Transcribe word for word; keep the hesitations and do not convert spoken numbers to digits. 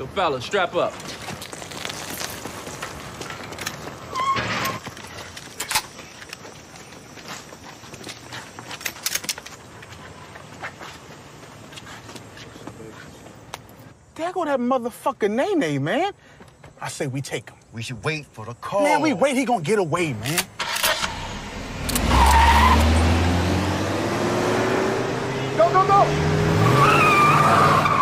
So, fellas, strap up. There go that motherfucker Nene, man. I say we take him. We should wait for the call. Man, we wait, he gonna get away, man. Go, go, go!